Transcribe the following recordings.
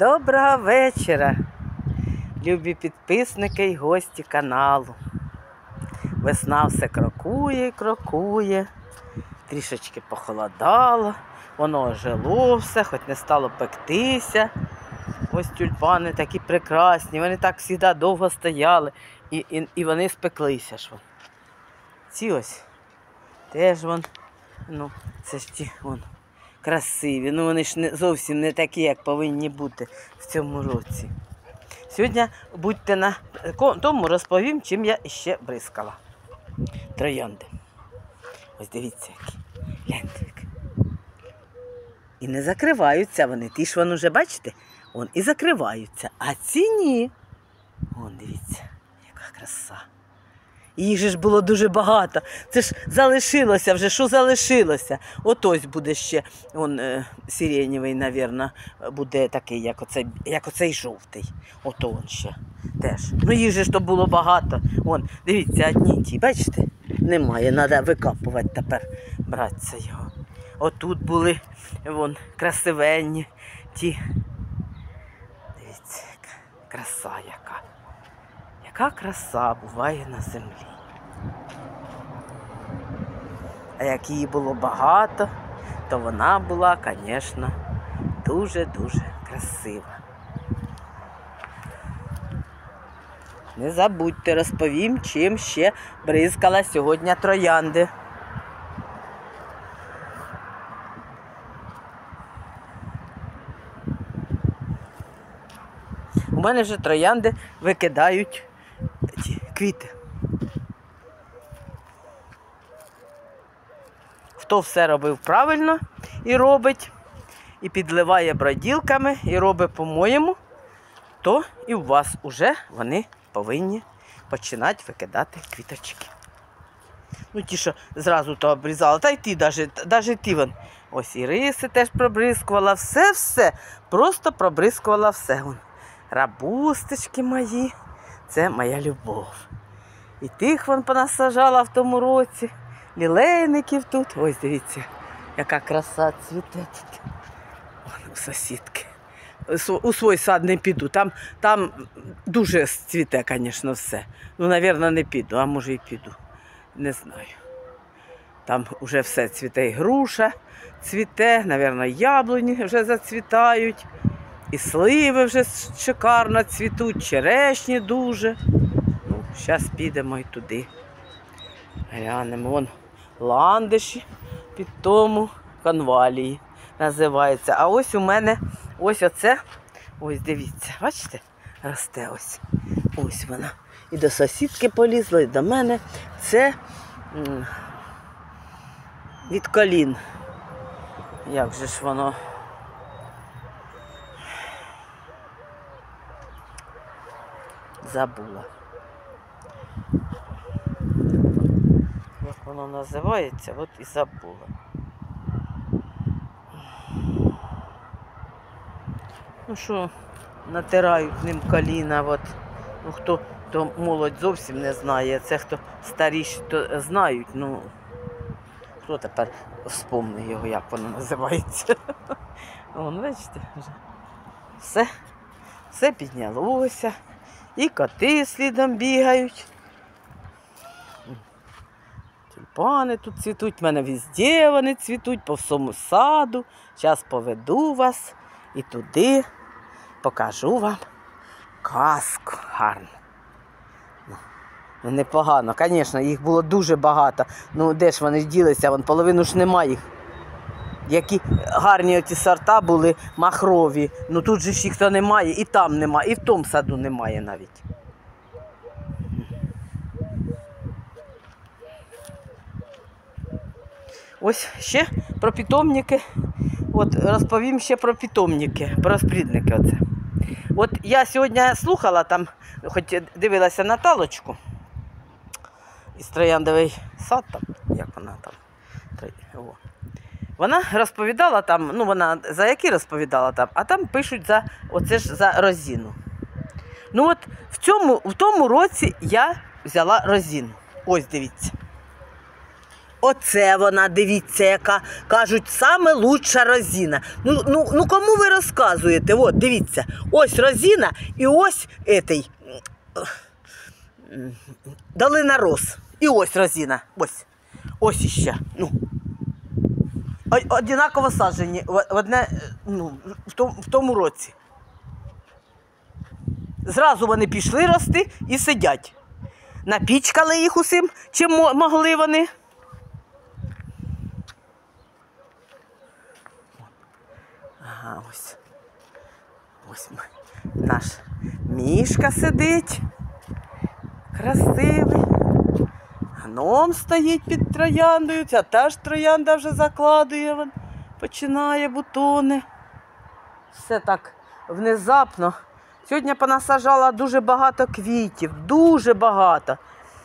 Доброго вечора, любі підписники і гості каналу. Весна все крокує і крокує, трішечки похолодало, воно ожило все, хоч не стало пектися. Ось тюльпани такі прекрасні, вони так завжди довго стояли і вони спеклися ж. Ці ось теж це ж ті красиві, вони ж зовсім не такі, як повинні бути в цьому році. Сьогодні будьте на тому, розповім, чим я ще бризкала. Троянди. Ось дивіться, які. Гляньте. І не закриваються вони. Ті ж вони вже, бачите, і закриваються. А ці ні. Дивіться, яка краса. Їх же ж було дуже багато. Це ж залишилося вже, що залишилося? Ось буде ще, сиренєвий, мабуть, буде такий, як оцей жовтий. Ото він ще теж. Їх же ж то було багато. Дивіться, одні ті, бачите? Немає, треба викапувати тепер, братися його. Отут були, красивенні ті. Дивіться, краса яка. Яка краса буває на землі. А як її було багато, то вона була, звісно, дуже-дуже красива. Не забудьте, розповім, чим ще бризкала сьогодні троянди. У мене вже троянди викидають квіти. Хто все робив правильно і робить, і підливає броділками, і робить по-моєму, то і у вас вже вони повинні починати викидати квіточки. Ті, що зразу то обрізала, та й ті, навіть ті. Ось і риси теж пробризкувала, все, просто пробризкувала все. Рабусточки мої, це моя любов. І тих понасаджала в тому році, лілейників тут. Ось дивіться, яка краса цвіте тут. У сусідки. У свій сад не піду, там дуже цвіте, звісно, все. Мабуть, не піду, а може і піду, не знаю. Там вже все цвіте, і груша цвіте, мабуть, яблуні вже зацвітають. І сливи вже шикарно цвітуть, черешні дуже. Зараз підемо і туди. Глянемо, ландиші під тому конвалії називається. А ось у мене, ось дивіться, бачите, росте ось. Ось вона. І до сусідки полізла, і до мене. Це від колін. Як же ж воно? Забула. Як воно називається, і забула. Що, натирають ним коліна, хто молодь зовсім не знає, це хто старіші, то знають, хто тепер вспомне його, як воно називається. Бачите, все піднялося. І коти слідом бігають. Тюльпани тут цвітуть, в мене везде вони цвітуть, по всьому саду. Зараз поведу вас і туди покажу вам казку гарну. Непогано, звісно, їх було дуже багато. Де ж вони ділися, половину ж немає їх. Які гарні оці сорта були, махрові. Тут же ж їх то немає, і там немає, і в тому саду немає навіть. Ось ще про питомники. Розповім ще про питомники, про розплідники оце. Я сьогодні слухала там, хоч дивилася Наталочку із Трояндовий сад там, як вона там. Вона розповідала там, вона за які розповідала там, а там пишуть за розину. в тому році я взяла розину. Ось дивіться. оце вона, дивіться, яка, кажуть, саме лучша розіна. Ну кому ви розказуєте? От, дивіться, ось розіна і ось етий, долина роз. І ось розіна, ось іще. Ну. Однаково саджені в тому році. Зразу вони пішли рости і сидять. Напічкали їх усім, чим могли вони. Ага, ось наш Мішка сидить. Красивий. Гном стоїть під трояндою, ця теж троянда вже закладує, починає бутони. Все так внезапно. Сьогодні понасаджала дуже багато квітів, дуже багато.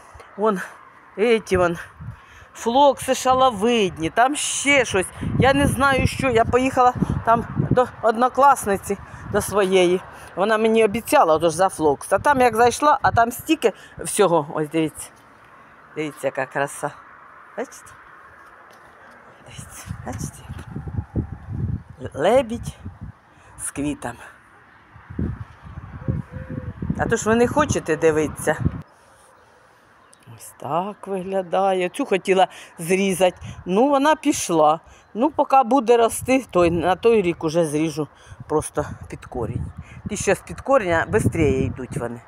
Флокси шаловидні, там ще щось. Я не знаю, що. Я поїхала там до однокласниці, до своєї. Вона мені обіцяла отож за флокс. А там як зайшла, а там стільки всього. Ось дивіться. Дивіться, яка краса. Бачите? Дивіться, бачите? Лебідь з квітами. А то ж ви не хочете дивитися. Ось так виглядає. Цю хотіла зрізати. Ну, вона пішла. Ну, поки буде рости, на той рік уже зріжу просто під корінь. Ті, що з-під коріння, швидше йдуть вони.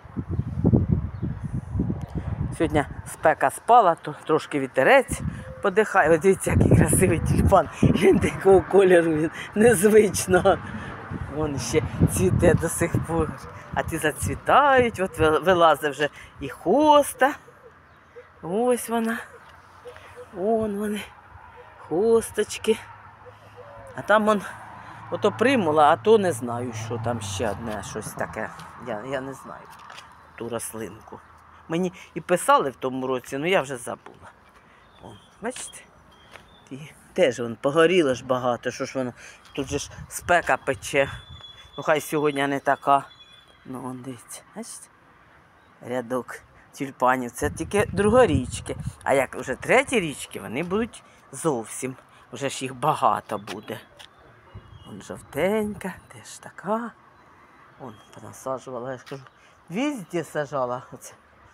Сьогодні спека спала, то трошки вітерець подихає. Ось дивіться, який красивий тюльпан. Він такого кольору, він незвичного. Вон ще цвіте до сих пор. А ті зацвітають, от вилазить вже і хоста. Ось вона. Вон вони, хосточки. А там ото примула, а то не знаю, що там ще одне, щось таке. Я не знаю ту рослинку. Мені і писали в тому році, але я вже забула. Бачите? Теж погоріло ж багато, що ж воно, тут же ж спека пече. Ну хай сьогодні не така. Ну вон дивіться, бачите? Рядок тюльпанів. Це тільки другорічки. А як вже треті річки, вони будуть зовсім. Вже ж їх багато буде. Вон жовтенька, теж така. Вон понасаджувала, я ж кажу, везде сажала. Оце.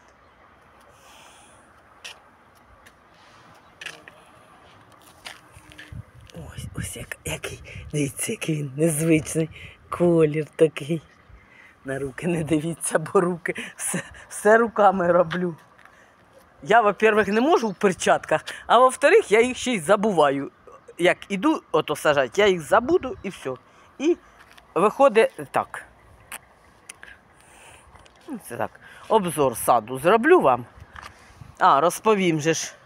Ось який, дивіться, який він незвичний колір такий. На руки не дивіться, бо руки все руками роблю. Я, во-первых, не можу в перчатках, а во-вторых, я їх ще й забуваю. Як іду ото сажати, я їх забуду і все. І виходить так. Це так, обзор саду зроблю вам. Розповім же ж,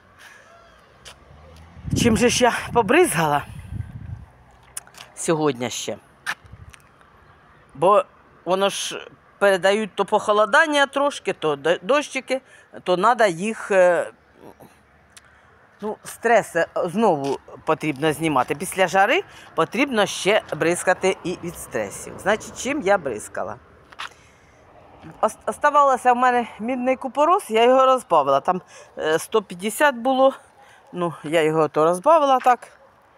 чим же ж я побризгала сьогодні ще. Бо воно ж передають то похолодання трошки, то дощики, то треба їх, стреси знову потрібно знімати. Після жари потрібно ще бризкати і від стресів. Значить, чим я бризкала? Оставалося в мене мідний купорос, я його розбавила. Там 150 було, я його то розбавила так.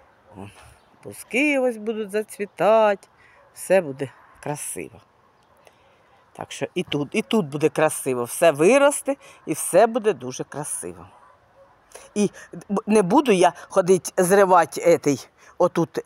Бузки ось будуть зацвітати, все буде красиво. Так що і тут буде красиво, все виросте і все буде дуже красиво. І не буду я ходити зривати отут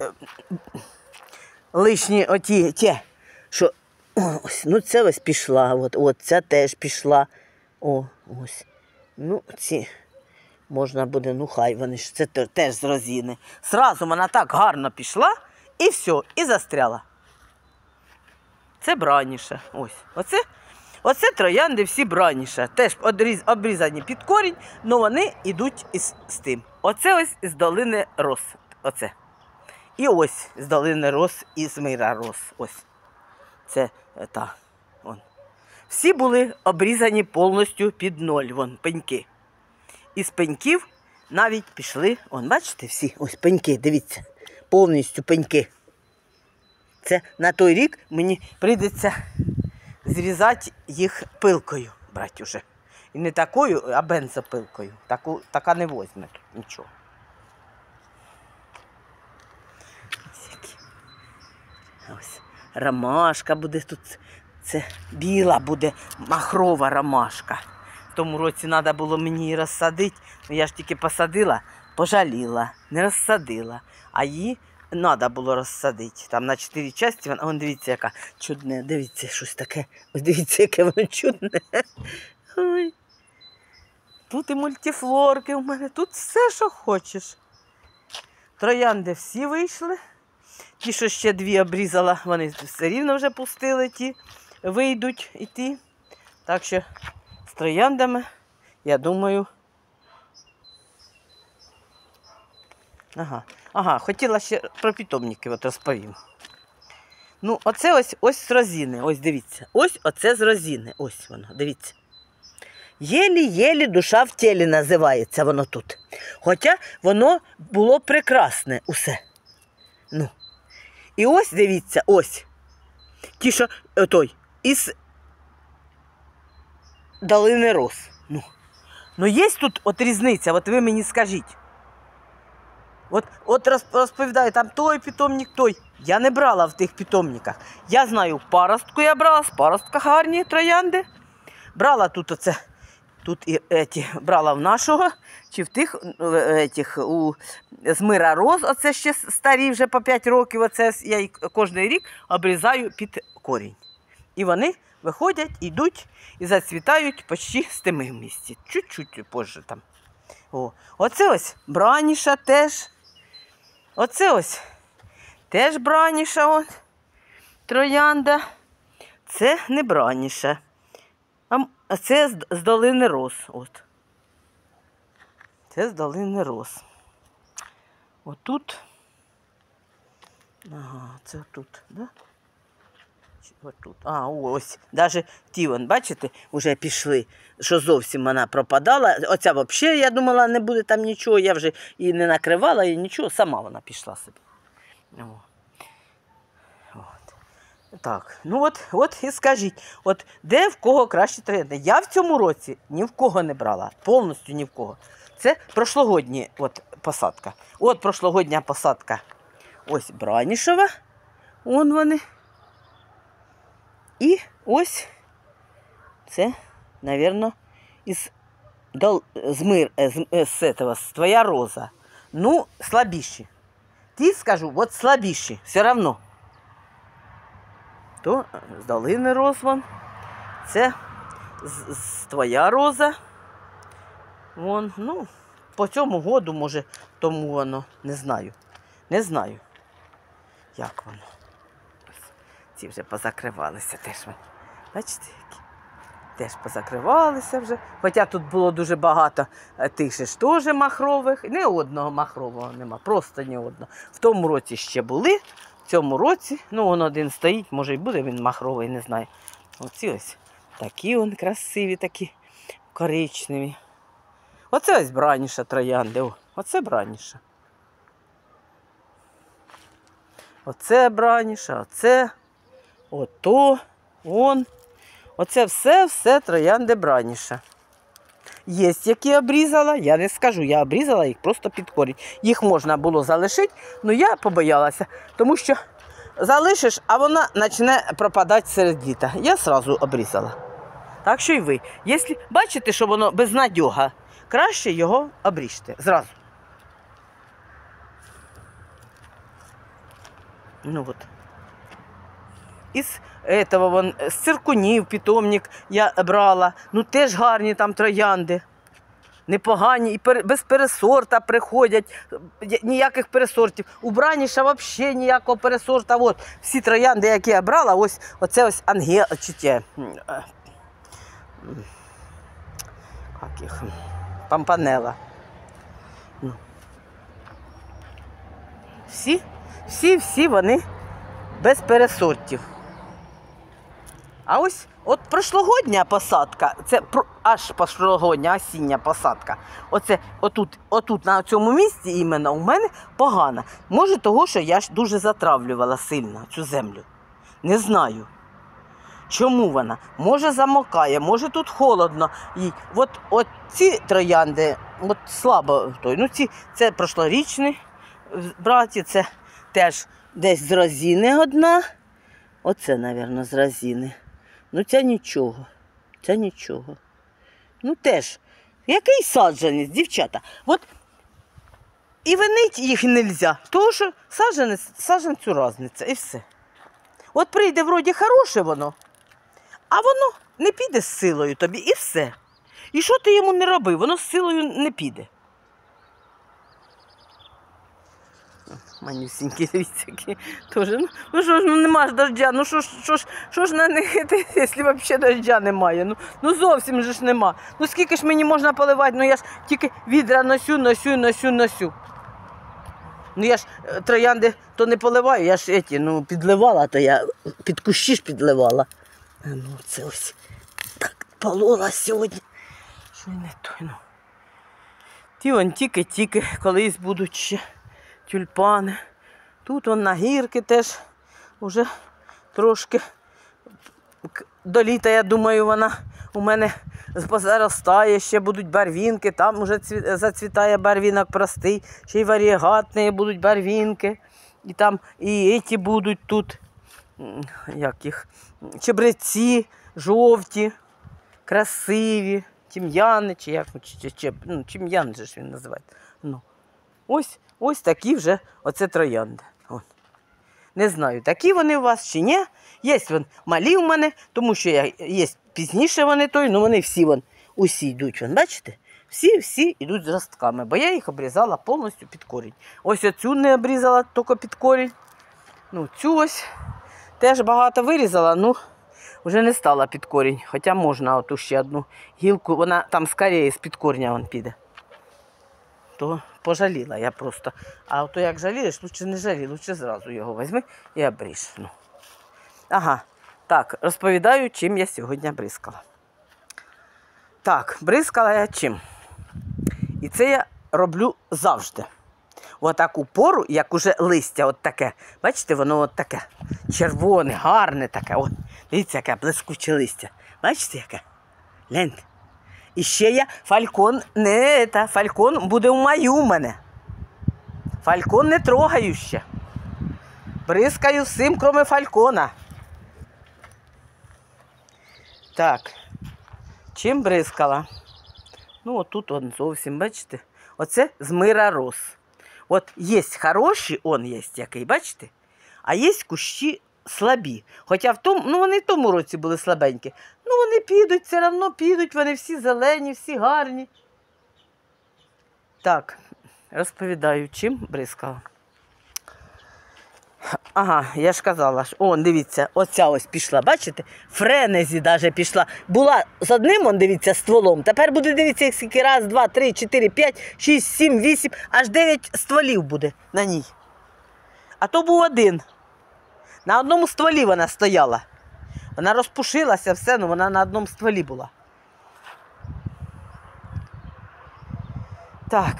лишні що ось, це ось пішла, от ця теж пішла. Ось. Ці можна буде, хай вони ж, це теж з розіни. Зразу вона так гарно пішла і все, і застряла. Це браніше. Оце троянди всі браніше. Теж обрізані під корінь, але вони йдуть з тим. Оце ось з долини роз. Оце. І ось з долини роз і з мира роз. Ось. Це та. Всі були обрізані повністю під ноль. Пеньки. Із пеньків навіть пішли, бачите всі? Ось пеньки, дивіться. Повністю пеньки. Це на той рік мені прийдеться зрізати їх пилкою, брати вже. І не такою, а бензопилкою. Така не возьме тут нічого. Ось ромашка буде тут. Це біла буде махрова ромашка. В тому році треба було мені її розсадити. Я ж тільки посадила, пожаліла, не розсадила. А її треба було розсадити. Там на 4 частини, вон дивіться, яка чудне. Дивіться, щось таке. Ось дивіться, яке воно чудне. Ой. Тут і мультифлорки у мене, тут все, що хочеш. Троянди всі вийшли. Ті, що ще 2 обрізала, вони все рівно вже пустили, ті вийдуть і ті. Так що з трояндами, я думаю... Ага, хотіла ще про питомники от розповім. Ну, оце ось з розини, ось дивіться. Ось оце з розини, ось воно, дивіться. Єлі-єлі душа в тілі називається воно тут. Хоча воно було прекрасне усе. Ну. І ось, дивіться, ось. Ті, що той, із долини роз. Ну є тут от різниця, от ви мені скажіть. От розповідаю, там той питомник, той. Я не брала в тих питомниках. Я знаю, паростку я брала, з паростка гарні троянди. Брала тут оце, тут і брала в нашого, чи в тих, з мира роз, оце ще старі, вже по 5 років, оце я їх кожен рік обрізаю під корінь. І вони виходять, йдуть і зацвітають почти з тими в місці. Чуть-чуть позже там. Оце ось браніша теж. Оце ось теж браніша, троянда. Це не браніша. А це з долини роз. От. Це з долини роз. Отут. Ага, це тут, да? Отут. А, ось. Навіть ті, вон, бачите, вже пішли, що зовсім вона пропадала. Оця взагалі, я думала, не буде там нічого. Я вже і не накривала, і нічого. Сама вона пішла собі. Так, ну от і скажіть, от де в кого краще троянди? Я в цьому році ні в кого не брала, повністю ні в кого. Це прошлогодня посадка. От прошлогодня посадка. Ось Бранішева, вон вони. І ось це, мабуть, з твоя роза. Ну, слабіші. Ті, скажу, от слабіші, все одно. То з долини роз вон. Це з твоя роза. Вон, ну, по цьому году, може, тому воно, не знаю. Не знаю, як воно. Ці вже позакривалися теж. Бачите, які? Теж позакривалися вже. Хоча тут було дуже багато тих ж теж махрових. Не одного махрового нема, просто ні одного. В тому році ще були. В цьому році, ну, он один стоїть, може і буде він махровий, не знаю. Оці ось такі вон красиві, такі коричневі. Оце ось браніша троянди. Оце браніша. Оце браніша, оце, ото, вон. Оце все троянди браніша. Є, які обрізала, я не скажу, я обрізала їх просто під корінь. Їх можна було залишити, але я побоялася, тому що залишиш, а вона почне пропадати серед літа. Я одразу обрізала. Так що і ви. Якщо бачите, що воно безнадьога, краще його обріжте зразу. Ну от. З циркунів питомник я брала. Ну теж гарні там троянди. Непогані, і без пересорта приходять, ніяких пересортів. У Браніша взагалі ніякого пересорта. От, всі троянди, які я брала, оце ось ангел, чи ті, як їх, Пампанела. Всі вони без пересортів. А ось от прошлогодня посадка, це аж прошлогодня осіння посадка, оце отут на цьому місці іменно у мене погана. Може того, що я ж дуже затравлювала сильно цю землю. Не знаю. Чому вона? Може замокає, може тут холодно їй. От ці троянди, от слабо той. Ну це прошлорічні браті, це теж десь з розини одна. Оце, мабуть, з розини. Ну це нічого. Це нічого. Ну теж. Який саджанець, дівчата? От і винить їх не можна, тому що саджанцю різниця і все. От прийде вроді хороше воно, а воно не піде з силою тобі і все. І що ти йому не роби, воно з силою не піде. Манюсінькі, дивіться, які теж. Ну що ж, нема ж дождя, ну що ж на них, якщо взагалі дождя немає, ну зовсім же ж нема. Ну скільки ж мені можна поливати, ну я ж тільки відра носю. Ну я ж троянди то не поливаю, я ж підливала, то я під кущі ж підливала. Ну це ось так полола сьогодні. Що й не той, ну. Ті вон тільки колись будуть ще тюльпани. Тут вон на гірки теж вже трошки до літа, я думаю, вона у мене позаростає, ще будуть барвінки, там вже зацвітає барвінок простий, ще й варієгатні будуть барвінки. І там і ці будуть тут, як їх, чебреці жовті, красиві, тім'яни, чи як, тім'ян же ж він називається. Ну. Ось такі вже оце троянди. Не знаю, такі вони у вас чи ні. Є вони малі у мене, тому що є пізніше вони вони всі усі йдуть, бачите? Всі йдуть з ростками, бо я їх обрізала повністю під корінь. Ось оцю не обрізала, тільки під корінь. Ну, цю ось теж багато вирізала, вже не стала під корінь. Хоча можна оту ще одну гілку, вона там скоріше з-під корня піде. То пожаліла я просто. А то як жалієш, лучше не жалій, лучше зразу його візьми і обріж. Ага, так, розповідаю, чим я сьогодні бризкала. Так, бризкала я чим? І це я роблю завжди. Отаку пору, як уже листя от таке. Бачите, воно от таке червоне, гарне таке. От, дивіться, яке блискуче листя. Бачите, яке? Гляньте. І ще я фалькон буде в маю у мене. Фалькон не трогаю ще. Бризкаю всім, крім фалькона. Так, чим бризкала? Ну, отут зовсім, бачите? Оце з мира роз. От є хороші, є який, бачите? А є кущі слабі. Хоча вони в тому році були слабенькі. Вони підуть, все одно підуть, вони всі зелені, всі гарні. Так, розповідаю, чим бризкала. Ага, я ж казала, дивіться, оця ось пішла, бачите? Френезі навіть пішла. Була з одним, дивіться, стволом, тепер буде, дивіться, скільки, 1, 2, 3, 4, 5, 6, 7, 8, аж 9 стволів буде на ній. А то був один. На одному стволі вона стояла. Вона розпушилася, все, вона на одному стволі була. Так.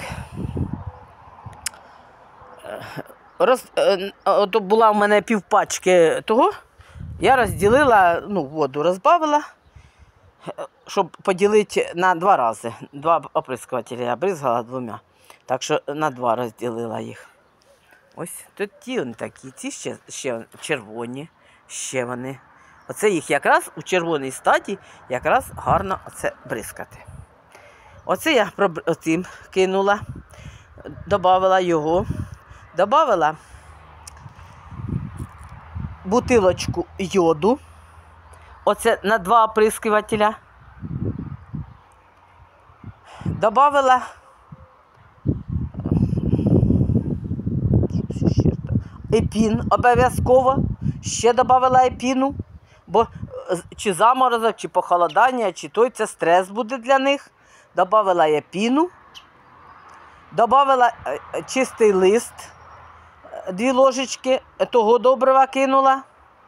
От була в мене півпачки того. Я розділила, воду розбавила, щоб поділити на 2 рази. 2 оприскувателі я бризгала 2. Так що на 2 розділила їх. Ось тут ті такі, ці ще червоні, ще вони. Оце їх якраз у червоній стаді якраз гарно оце бризкати. Оце я оцим кинула, додавала його, додавала бутилочку йоду, оце на 2 оприскувателя, додавала епін обов'язково, ще додавала епіну, бо чи заморозок, чи похолодання, чи той, це стрес буде для них. Добавила я піну, добавила чистий лист, 2 ложечки того добрива кинула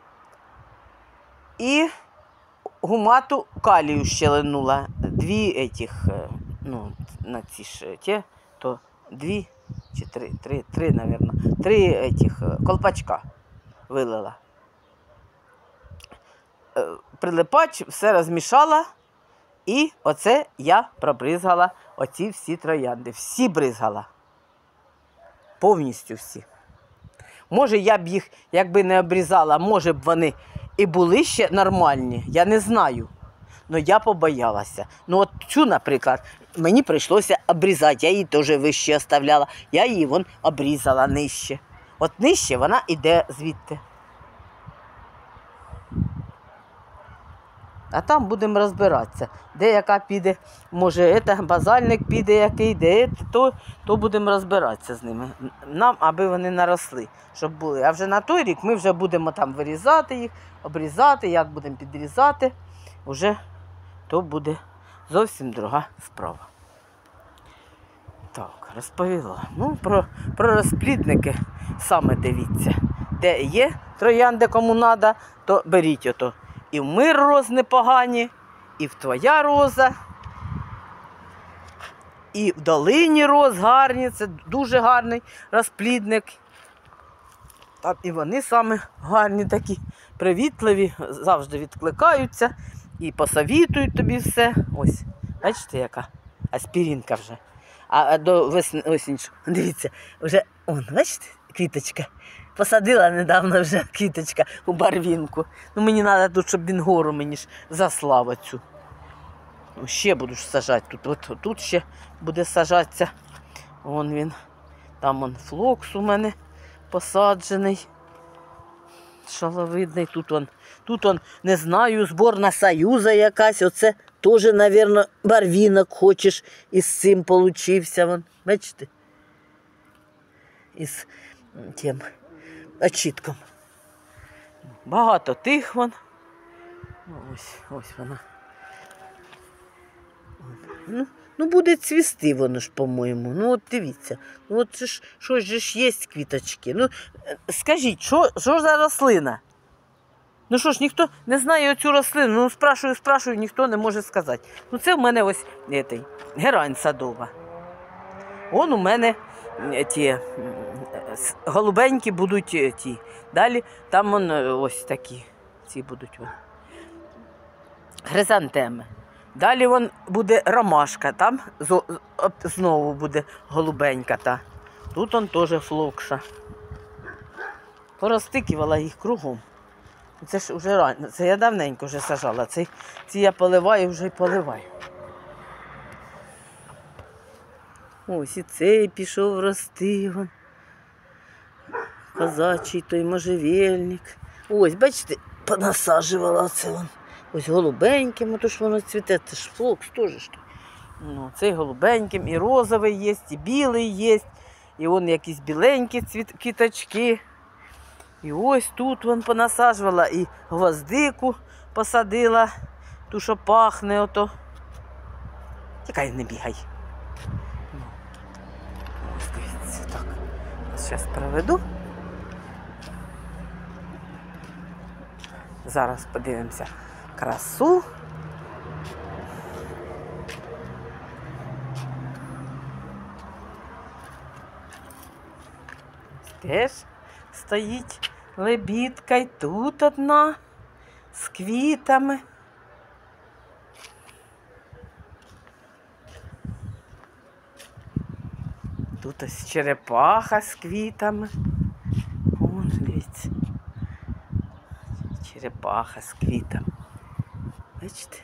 і гумату калію ще линула. 2 этих, на ці ж ті, то 2 чи 3, мабуть, 3 этих колпачка вилила. прилипач, все розмішала. І оце я пробризгала оці всі троянди. Всі бризгала. Повністю всі. Може, я б їх, якби не обрізала, може б вони і були ще нормальні. Я не знаю. Но я побоялася. Ну от цю, наприклад, мені прийшлося обрізати. Я її теж вище оставляла. Я її вон обрізала нижче. От нижче вона йде звідти. А там будемо розбиратися. Де яка піде, може, базальник піде який, де то будемо розбиратися з ними. Нам, аби вони наросли, щоб були. А вже на той рік ми вже будемо там вирізати їх, обрізати, як будемо підрізати. Уже то буде зовсім друга справа. Так, розповіла. Ну, про розплідники саме дивіться. Де є троянди, кому треба, то беріть ото. І в мир роз непогані, і в твоя роза, і в долині роз гарні, це дуже гарний розплідник. І вони саме гарні такі, привітливі, завжди відкликаються і посовітують тобі все. Ось, бачите, яка аспіринка вже. А до осінь, дивіться, вже, бачите, квіточка. Посадила недавно вже квіточка у барвінку. Ну, мені треба тут, щоб він гору мені ж заслав оцю. Ще буду сажати тут. Тут ще буде сажатися. Вон він. Там флокс у мене посаджений. Шаловидний. Тут не знаю, зборна Союза якась. Оце теж, мабуть, барвінок хочеш. Із цим получився. Вон. Бачите? Із тим очітком. Багато тих вон. Ось вона. Ну, буде цвісти воно ж, по-моєму. Ну, от дивіться. Ну, от що ж є квіточки. Ну, скажіть, що за рослина? Ну, що ж, ніхто не знає оцю рослину. Ну, спрашую, ніхто не може сказати. Ну, це в мене ось герань садова. Он у мене ті голубенькі будуть ті. Далі там ось такі ці будуть. Хризантеми. Далі вон буде ромашка, там знову буде голубенька та. Тут он теж флокса. Порозтикувала їх кругом. Це ж вже рано, це я давненько вже сажала. Ці я поливаю, вже й поливаю. Ось і цей пішов рости. Вон. Козачий той можжевельник. Ось, бачите, понасаджувала оце вон. Ось голубеньким, то ж воно цвіте, це ж флокс теж. Ну, цей голубеньким, і розовий є, і білий є, і вон якісь біленькі квіточки. І ось тут вон понасаджувала, і гвоздику посадила, ту, що пахне ото. Тікай, не бігай. Ось дивіться, так. Зараз проведу. Зараз подивимося красу. Теж стоїть лебідка, і тут одна з квітами. Тут ось черепаха з квітами. Вон, дивіться. Черепаха з квітами. Бачите?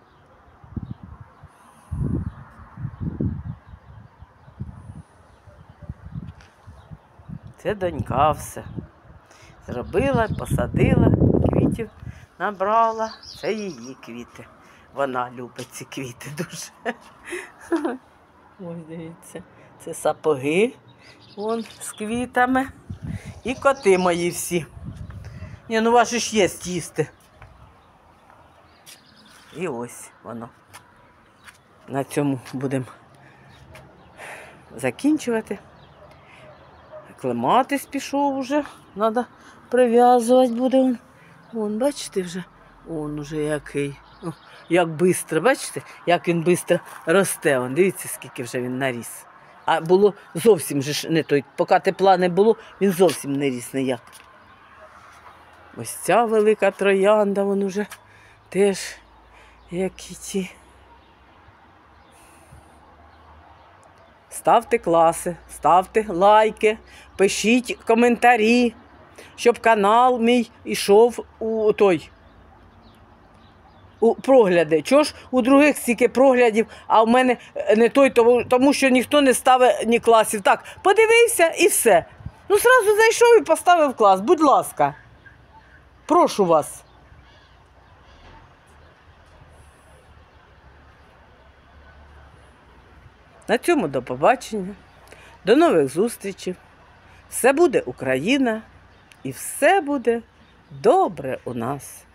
Це донька все. Зробила, посадила, квітів набрала. Це її квіти. Вона любить ці квіти дуже. Ось дивіться. Це сапоги. Вон з квітами. І коти мої всі. Ні, ну ваші ж є їсти. І ось воно. На цьому будемо закінчувати. Клематис пішов уже. Треба прив'язувати буде. Вон, бачите вже? Вон уже який. О, як швидко, бачите? Як він швидко росте. Вон, дивіться, скільки вже він наріс. А було зовсім же не той. Поки тепла не було, він зовсім не ріс ніяк. Ось ця велика троянда, вон уже теж як і ті. Ставте класи, ставте лайки, пишіть коментарі, щоб канал мій йшов у прогляди. Чого ж у других стільки проглядів, а в мене не той, тому що ніхто не ставить ні класів. Так, подивився і все. Ну, зразу зайшов і поставив клас. Будь ласка. Прошу вас. На цьому до побачення. До нових зустрічей. Все буде Україна і все буде добре у нас.